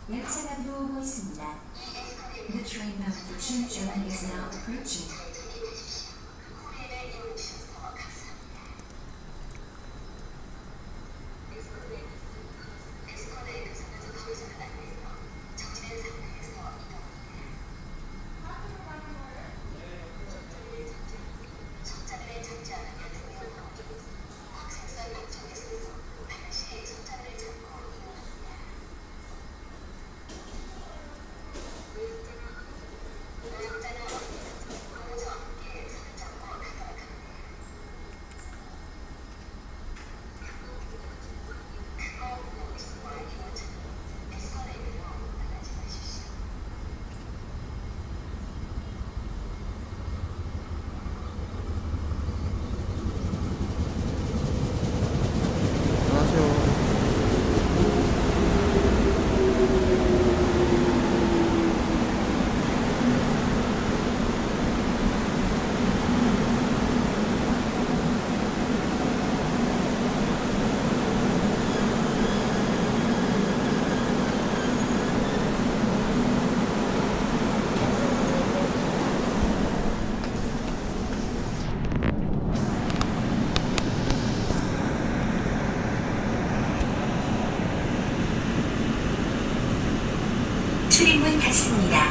열차가 들어오고 있습니다. The train bound for Chuncheon is now approaching. 출입문 닫습니다.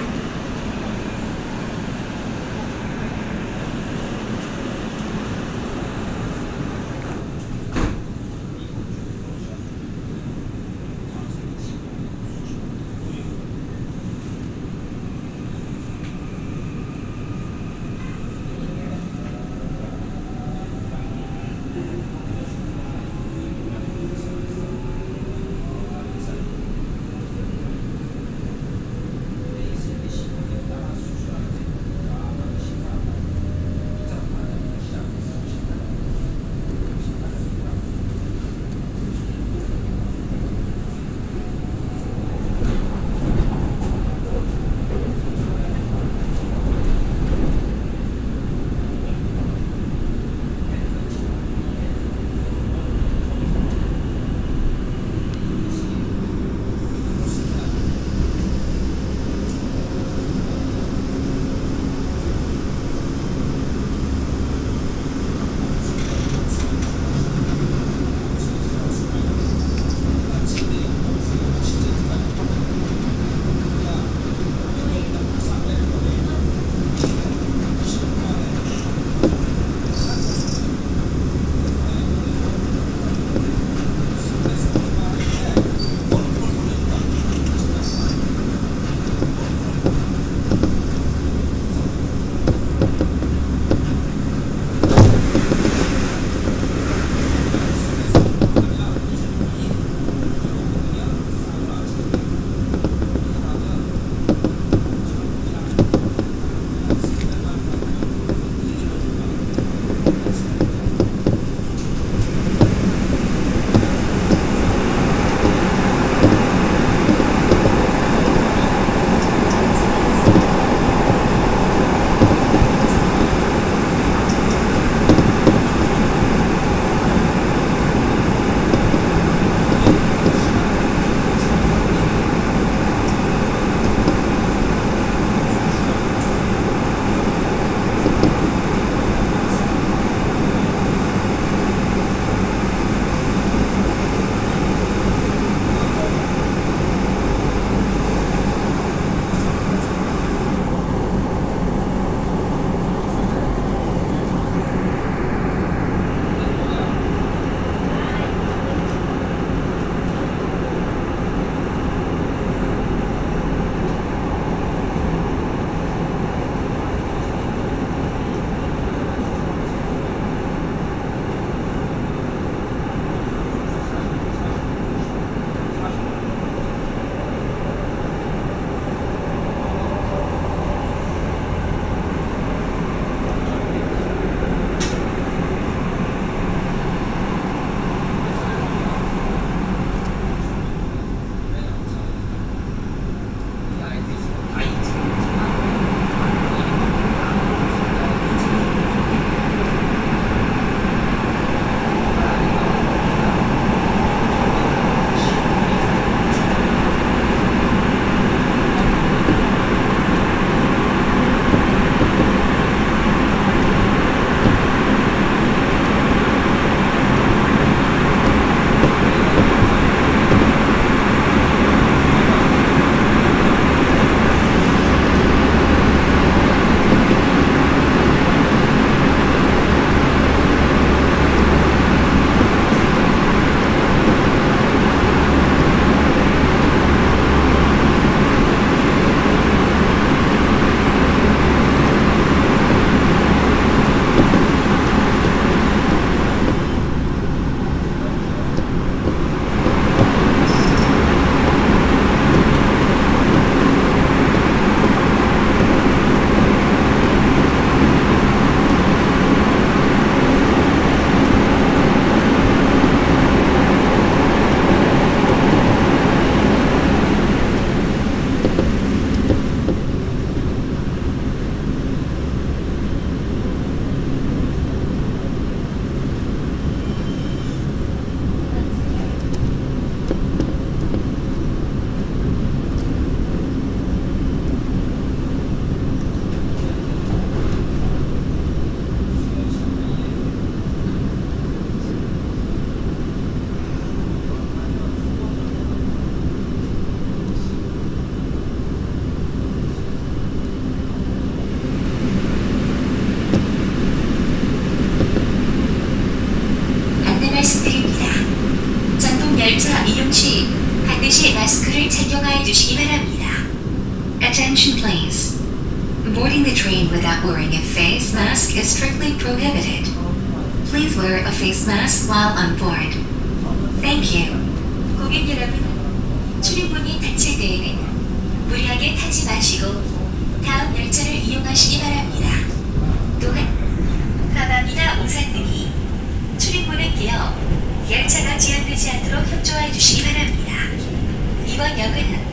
반드시 마스크를 착용해 주시기 바랍니다. Attention please. Boarding the train without wearing a face mask is strictly prohibited. Please wear a face mask while on board. Thank you. 고객 여러분, 출입문이 닫힐 때에는 무리하게 타지 마시고 다음 열차를 이용하시기 바랍니다. 또한 가방이나 우산 등이 출입문에 끼어 열차가 지연되지 않도록 협조해 주시기 바랍니다. 이번 역은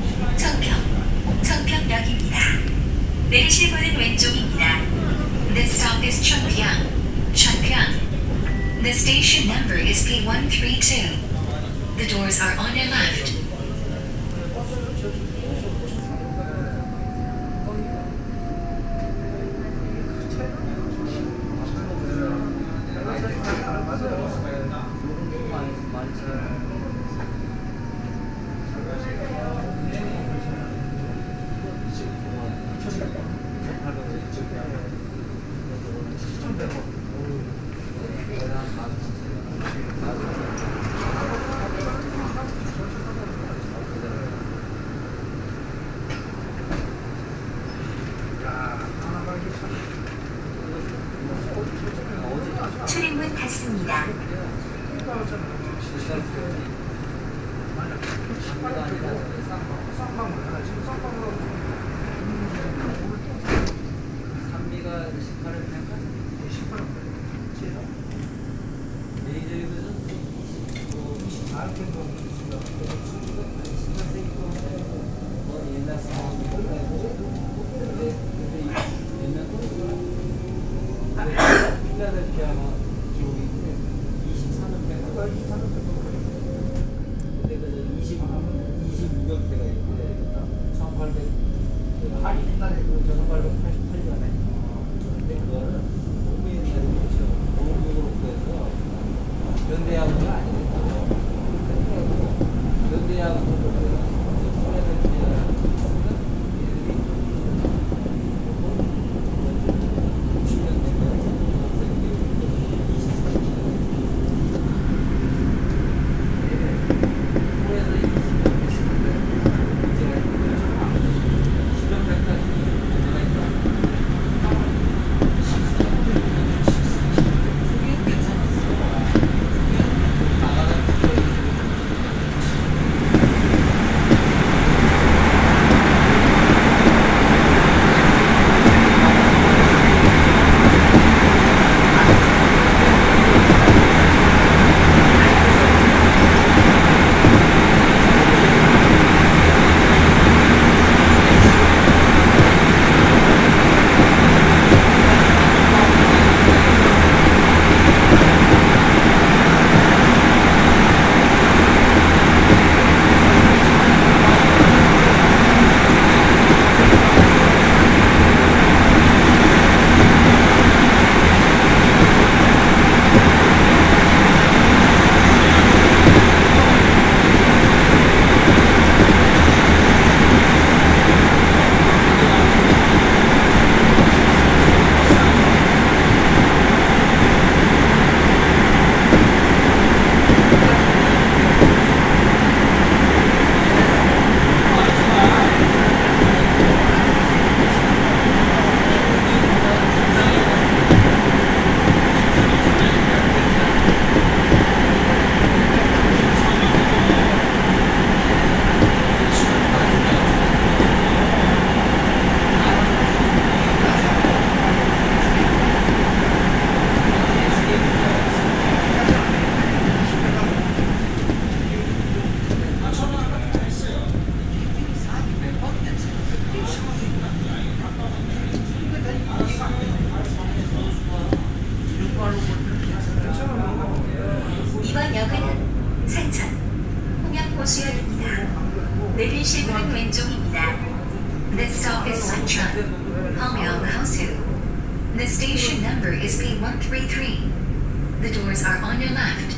청평역입니다. 내리실 문은 왼쪽입니다. The stop is Cheongpyeong. The station number is P132. The doors are on your left. 출입문 닫습니다. 이번 역은 산천, 홍역호수역입니다. 내리실 문은 왼쪽입니다. The stop is Sancheon, Hongyang-Hosu. The station number is P133. The doors are on your left.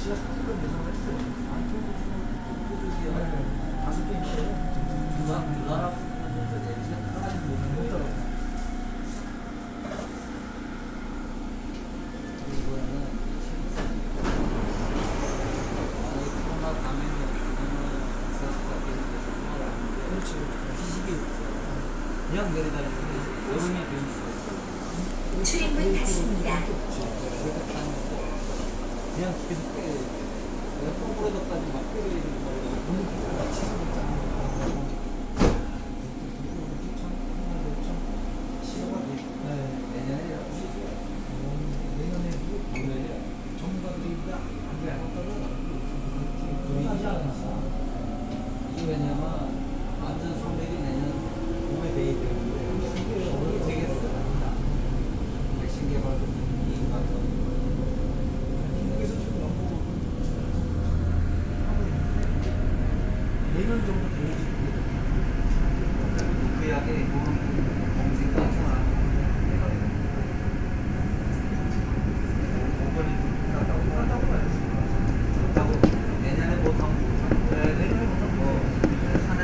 제가 30분 예상을 했어요. 다섯 개 있어요. 두 나라 분들도 내리시가 하나씩 못 먹더라고요. 이거는 코로나 감염이 없으면 있었을 그렇지. 지식이 없어요. 그냥 내려다니는 여름이 돼 있어요. 출입문 닫습니다. 그냥 계속 내가 프로그래서까지 막 끌어내리는 거라고 분위기가 치솟았잖아. 시효가 내년에 전문가들이 안돼 하지 않았어. 이게 왜냐면 완전 소맥이 내년 봄에 돼야 되는데 이게 되겠어? 백신 개발도 이익받고 한국에서 지금 연봉을 하고 있는데 내년 정도 돼야지 그 약에 검색도 하잖아. 공권이 한다고 봐야지. 좋다고 내년에 못하면 내년에 못하면 뭐 산에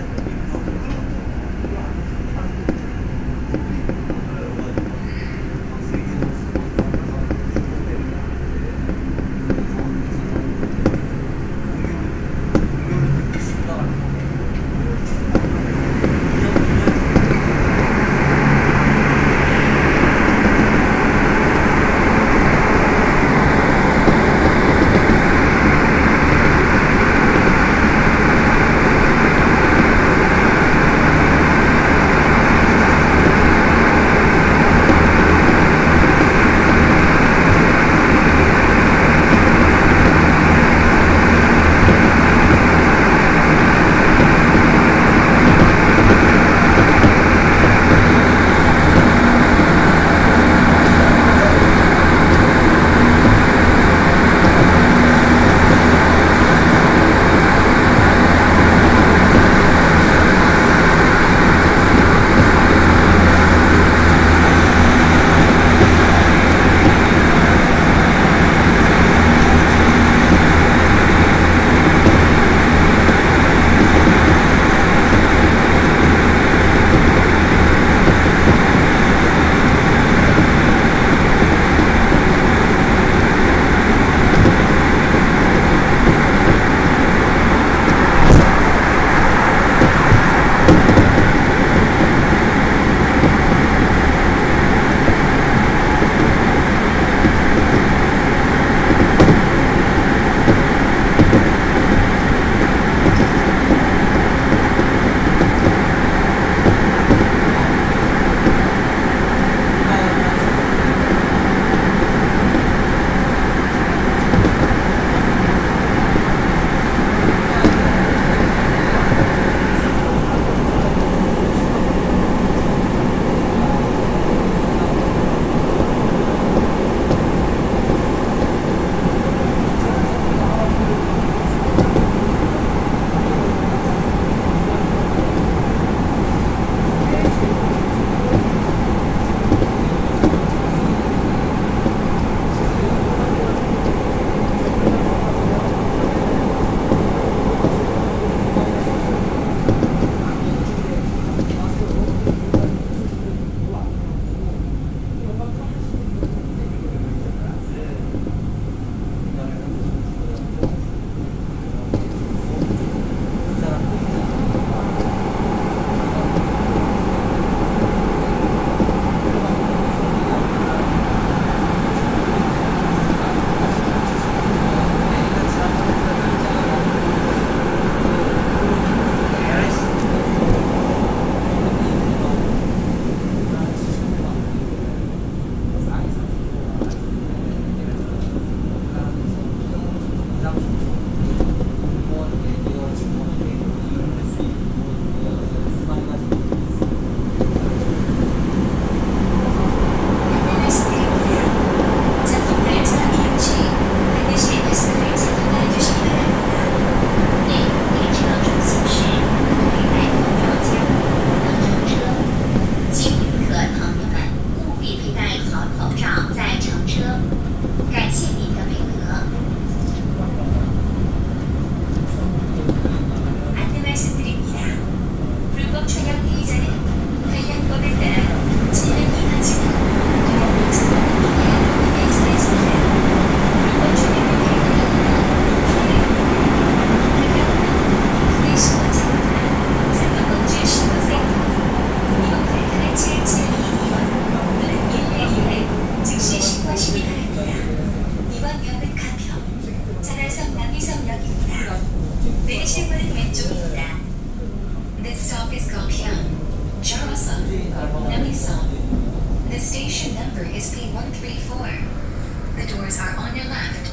내리실 문은 왼쪽입니다. This stop is Gyeongpyeong, Cheongsam, Namiseong. The station number is P134. The doors are on your left.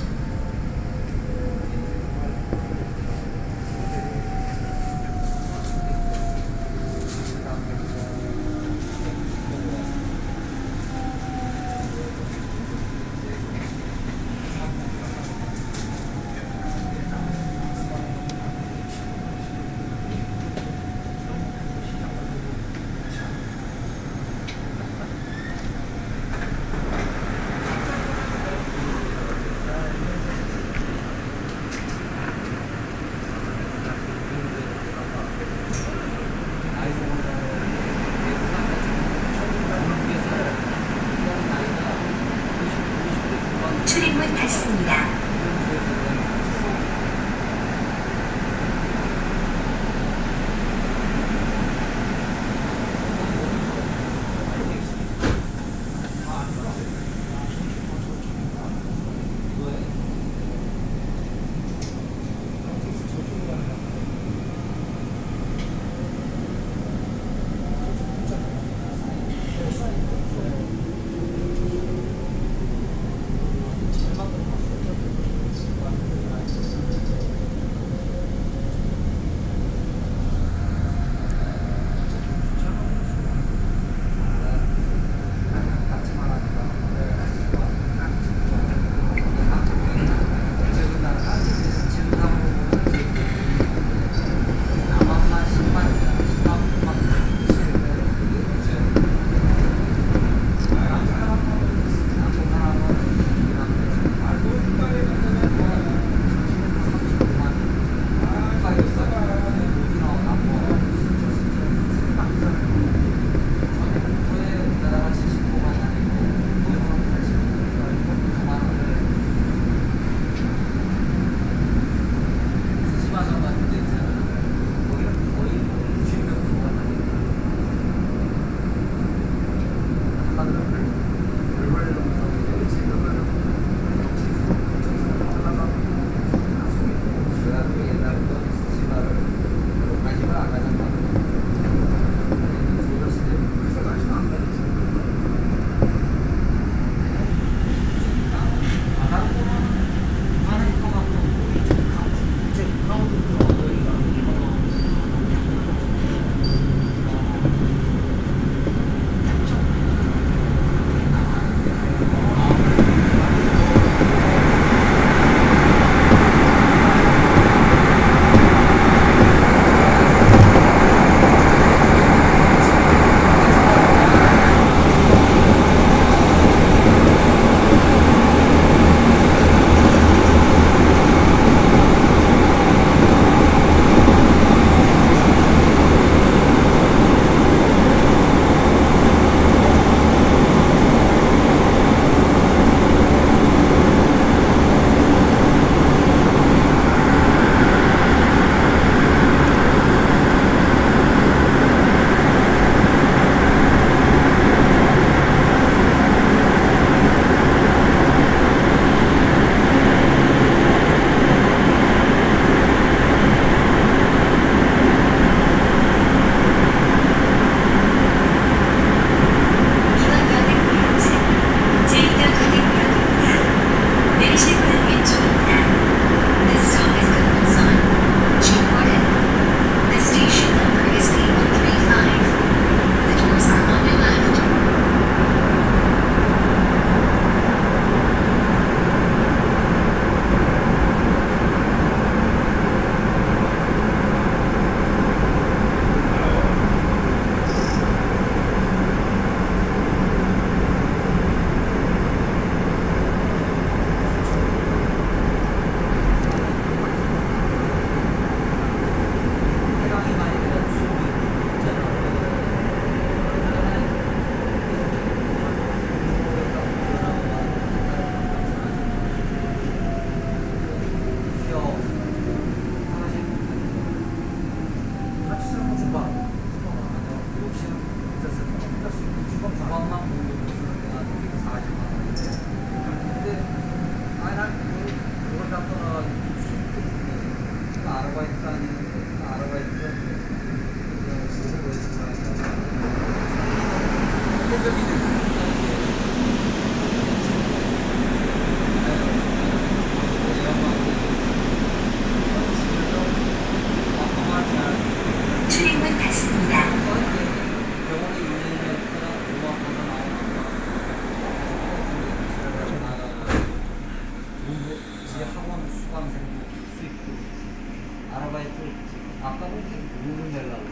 수강생도 수입도 아르바이트 아까는 돈을 내려고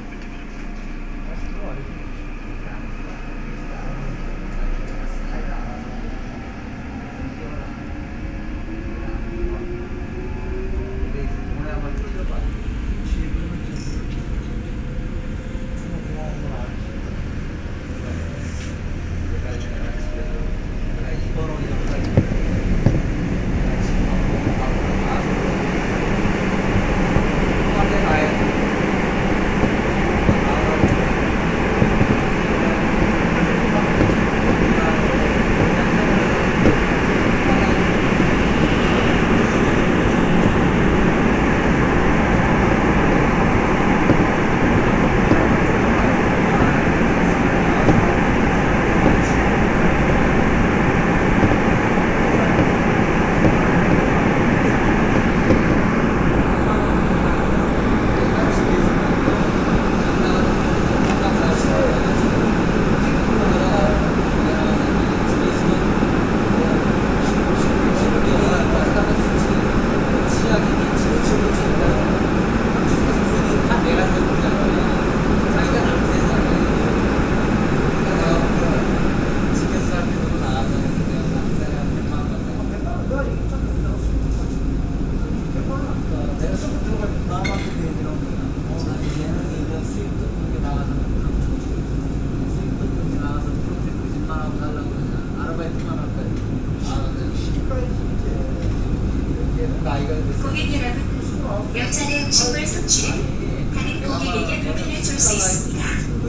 고객 여러분, 열차내 음식물 섭취는 다른 고객에게 불편을 줄 수 있습니다.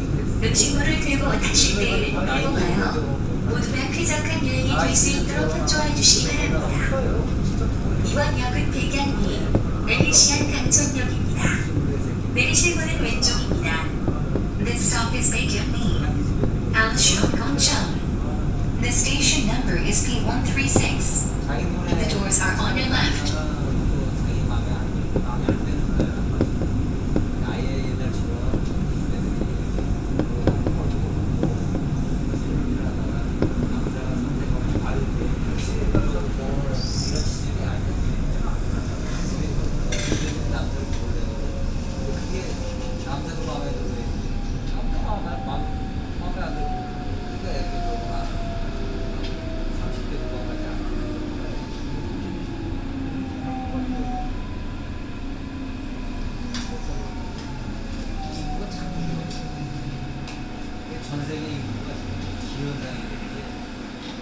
음식물을 들고 타실 때 이용하여 모두가 쾌적한 여행이 될 수 있도록 협조해 주시기 바랍니다. 이번 역은 백양리, 엘리시안 강촌역입니다. 내리실 문은 왼쪽입니다. This stop is Baekhyun-mi, Alcheon Gongcheon. The station number is P136. The doors are on your left. 전 세계 인구가 기현상이 되게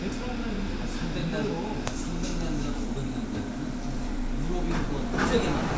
300년, 500년 전 유럽 인구가 무지하게 많아.